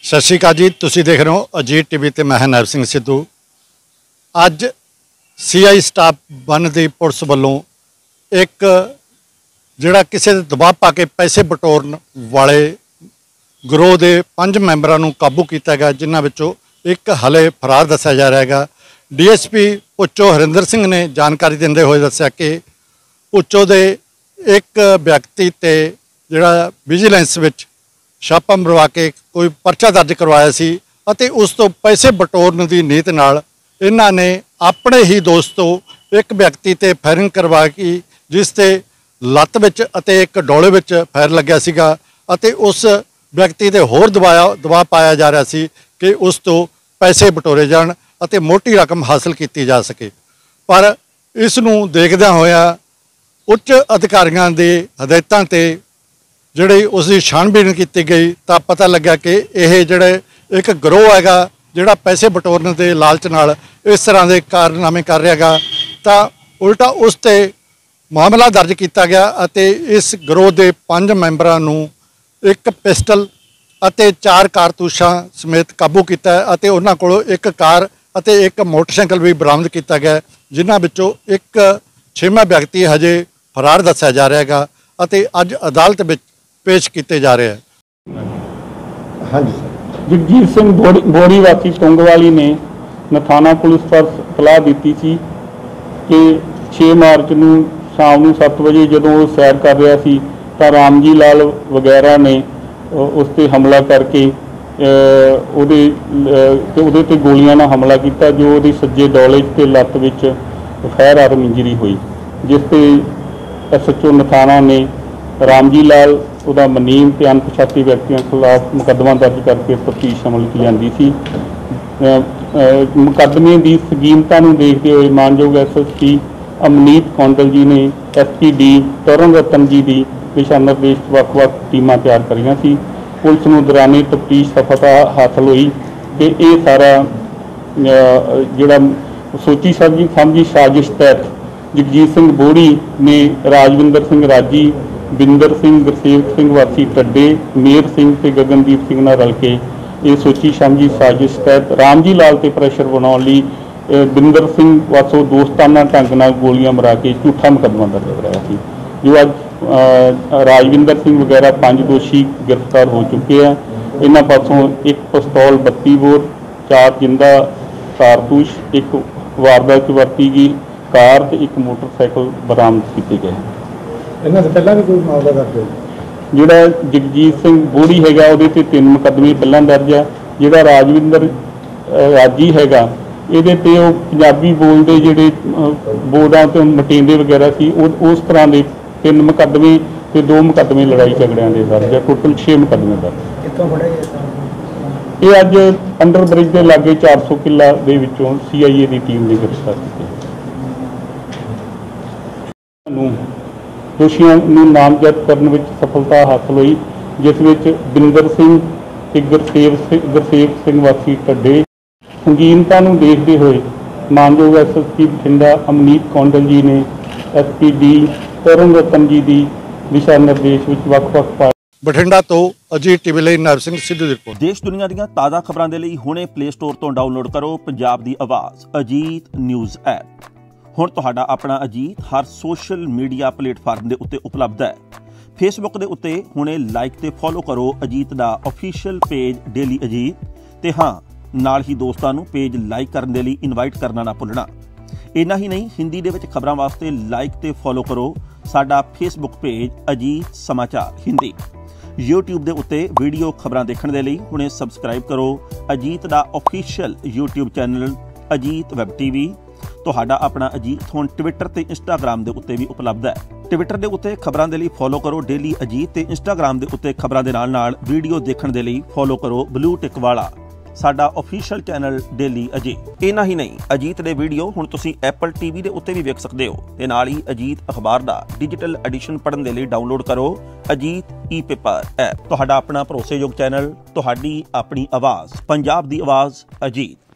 सत श्री अकाल जी, तुसीं देख रहे हो अजीत टीवी ते मैं नैब सिंह सिद्धू। अज CI स्टाफ 1 की पुलिस वालों एक जिहड़ा किसी दे दबाव पा के पैसे बटोरन वाले गिरोह के 5 मैंबरां नूं काबू किया गया, जिन्हां विचों एक हले फरार दस्सिया जा रहा है। DSP भुच्चो हरिंदर सिंह ने जानकारी देंदे हुए दस्सिया कि भुच्चो दे एक व्यक्ति ते जिहड़ा विजिलेंस विच छापा मरवा के कोई परचा दर्ज करवाया सी अते उस तो पैसे बटोरन की नीत नाल इन्हां ने अपने ही दोस्त तो एक व्यक्ति ते फायरिंग करवा की, जिस ते लत्त विच अते एक डोले विच फायर लग्या सीगा अते उस व्यक्ति ते होर दबाव पाया जा रहा सी कि उस तो पैसे बटोरे जाण अते मोटी रकम हासिल की जा सके। पर इस नूं देखदਿਆਂ होया उच्च अधिकारियों के हदायतां ते जिहड़ी उसकी छानबीन की गई तो पता लगा कि यह जिहड़े एक गिरोह हैगा जिहड़ा पैसे बटोरन के लालच नाल इस तरह के कारनामे कर रहा है, तो उल्टा उस ते मामला दर्ज किया गया अते इस गिरोह के 5 मैंबरां नूं एक पिस्टल अते 4 कारतूसां समेत काबू किया अते उन्हां कोलों एक कार अते एक मोटरसाइकिल भी बरामद किया गया, जिन्हां विचों एक 6वां व्यक्ति हजे फरार दस्सिया जा रहा है अते अज अदालत विच पेश किए जा रहे हैं। हाँ जी सर। जगजीत सिंह बोड़ी वासी टोंगवाली ने नथाना पुलिस पर सलाह दी थी कि 6 मार्च को शाम को 7 बजे जदों वो सैर कर रहा सी तो रामजी लाल वगैरह ने उस पर हमला करके उहदे ते गोलियां नाल हमला किया, जो उहदी सज्जे डोले ते लत्त विच फायर आर्म इंजरी हुई, जिस ते SHO नथाना ने रामजी लाल उहदा मनीम ते अनपछाते व्यक्तियों खिलाफ मुकदमा दर्ज करके तफ्तीश अमल की जाती थी। मुकदमे की सगीमता नूं देखते हुए मानयोग SSP अमनीत कौंडल जी ने SPD तरन रतन जी की दिशा निर्देश वक्-वक् टीमां तैयार करियां सी। पुलिस नूं दौराने तफ्तीश सफलता हासिल हुई कि यह सारा जिहड़ा सोची समझी साजिश तहत जगजीत सिंह बोड़ी ने राजविंदर सिंह राजी, बिंदर सिंह, गुरसेवक सिंह वासी टड्डे, मेर सिंह ते गगनदीप सिंह नाल रल के ये सोची समझी साजिश तहत रामजी लाल ते प्रेशर बनाने लई बिंदर सिंह वासों दोस्ताना ढंग नाल गोलियां मरा के झूठा मुकदमा दर्ज कराया सी, जो अज राजविंदर सिंह वगैरह 5 दोषी गिरफ्तार हो चुके हैं। इन्हां पासों एक पिस्तौल 32 बोर, 4 जिंदा कारतूस, एक वारदात वरती गई कार ते एक मोटरसाइकिल बरामद किए गए हैं। इन्हां से पहला भी कोई मामला दर्ज है? जिहड़ा जगजीत सिंह बोड़ी हैगा उहदे ते 3 मुकदमे पहलां दर्ज है। जिहड़ा राजविंदर राजी हैगा इहदे ते ओह पंजाबी बोलदे जिहड़े बोर्डां ते मटिंदे वगैरह सी उस तरह के 3 मुकदमे ते 2 मुकदमे लड़ाई झगड़ियां दे दर्ज है। टोटल 6 मुकदमे दर्ज। कित्थों फड़े ये अज अंडर ब्रिज के लागे 400 किला दे विचों CIA की टीम ने गिरफ्तार किए। दोषियों को नामजद करने में सफलता हासिल हुई, जिस विच बिंदर सिंह ते गुरसेवक सिंह वासी टड्डे। संगीनता को देखते हुए मानयोग SSP बठिंडा अमनीत कौंडल जी ने SPD तरन रतन जी की दिशा निर्देश विच वक्-वक् पाए। बठिंडा तो अजीत टीवी ਲਈ ਨੈਬ ਸਿੰਘ ਸਿੱਧੂ ਦੀ ਰਿਪੋर्ट। देश दुनिया ਦੀਆਂ ਤਾਜ਼ਾ ਖਬਰਾਂ ਦੇ ਲਈ ਹੁਣੇ ਪਲੇ ਸਟੋਰ ਤੋਂ ਡਾਊਨਲੋਡ ਕਰੋ ਪੰਜਾਬ ਦੀ ਆਵਾਜ਼ ਅਜੀਤ ਨਿਊਜ਼ ਐਪ। ਹੁਣ ਤੁਹਾਡਾ ਆਪਣਾ ਅਜੀਤ ਹਰ ਸੋਸ਼ਲ ਮੀਡੀਆ ਪਲੇਟਫਾਰਮ ਦੇ ਉੱਤੇ ਉਪਲਬਧ ਹੈ। ਫੇਸਬੁੱਕ ਦੇ ਉੱਤੇ ਹੁਣੇ ਲਾਈਕ ਤੇ ਫੋਲੋ ਕਰੋ ਅਜੀਤ ਦਾ ਅਫੀਸ਼ੀਅਲ ਪੇਜ ਡੇਲੀ ਅਜੀਤ ਤੇ ਹਾਂ ਨਾਲ ਹੀ ਦੋਸਤਾਂ ਨੂੰ ਪੇਜ ਲਾਈਕ ਕਰਨ ਦੇ ਲਈ ਇਨਵਾਈਟ ਕਰਨਾ ਨਾ ਭੁੱਲਣਾ। ਇੰਨਾ ਹੀ ਨਹੀਂ, ਹਿੰਦੀ ਦੇ ਵਿੱਚ ਖਬਰਾਂ ਵਾਸਤੇ ਲਾਈਕ ਤੇ ਫੋਲੋ ਕਰੋ ਸਾਡਾ ਫੇਸਬੁੱਕ ਪੇਜ ਅਜੀਤ ਸਮਾਚਾਰ ਹਿੰਦੀ। YouTube ਦੇ ਉੱਤੇ ਵੀਡੀਓ ਖਬਰਾਂ ਦੇਖਣ ਦੇ ਲਈ ਹੁਣੇ ਸਬਸਕ੍ਰਾਈਬ ਕਰੋ ਅਜੀਤ ਦਾ official YouTube channel Ajit web TV। ਤੁਹਾਡਾ ਆਪਣਾ ਅਜੀਤ ਹੁਣ ਟਵਿੱਟਰ ਤੇ ਇੰਸਟਾਗ੍ਰਾਮ ਦੇ ਉੱਤੇ ਵੀ ਉਪਲਬਧ ਹੈ। ਟਵਿੱਟਰ ਦੇ ਉੱਤੇ ਖਬਰਾਂ ਦੇ ਲਈ ਫੋਲੋ ਕਰੋ ਡੇਲੀ ਅਜੀਤ ਤੇ ਇੰਸਟਾਗ੍ਰਾਮ ਦੇ ਉੱਤੇ ਖਬਰਾਂ ਦੇ ਨਾਲ ਵੀਡੀਓ ਦੇਖਣ ਦੇ ਲਈ ਫੋਲੋ ਕਰੋ ਬਲੂ ਟਿਕ ਵਾਲਾ ਸਾਡਾ ਅਫੀਸ਼ੀਅਲ ਚੈਨਲ ਡੇਲੀ ਅਜੀਤ। ਇੰਨਾ ਹੀ ਨਹੀਂ, ਅਜੀਤ ਦੇ ਵੀਡੀਓ ਹੁਣ ਤੁਸੀਂ Apple TV ਦੇ ਉੱਤੇ ਵੀ ਵੇਖ ਸਕਦੇ ਹੋ ਤੇ ਨਾਲ ਹੀ ਅਜੀਤ ਅਖਬਾਰ ਦਾ ਡਿਜੀਟਲ ਐਡੀਸ਼ਨ ਪੜ੍ਹਨ ਦੇ ਲਈ ਡਾਊਨਲੋਡ ਕਰੋ ਅਜੀਤ ਈ-ਪੇਪਰ ਐਪ। ਤੁਹਾਡਾ ਆਪਣਾ ਭਰੋਸੇਯੋਗ ਚੈਨਲ, ਤੁਹਾਡੀ ਆਪਣੀ ਆਵਾਜ਼, ਪੰਜਾਬ ਦੀ ਆਵਾਜ਼ ਅਜੀਤ।